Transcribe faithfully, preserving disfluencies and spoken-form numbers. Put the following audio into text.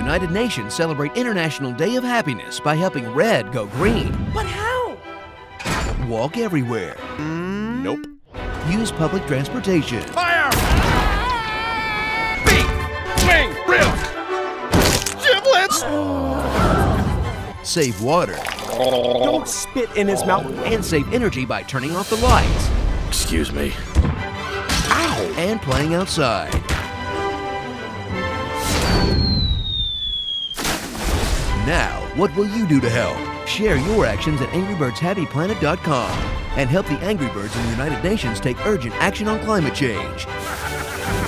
United Nations celebrate International Day of Happiness by helping red go green. But how? Walk everywhere. Mm. Nope. Use public transportation. Fire! Beat! Swing! Ribs! Giblets! Save water. Don't spit in his mouth. And save energy by turning off the lights. Excuse me. Ow! And playing outside. Now, what will you do to help? Share your actions at angry birds happy planet dot com and help the Angry Birds in the United Nations take urgent action on climate change.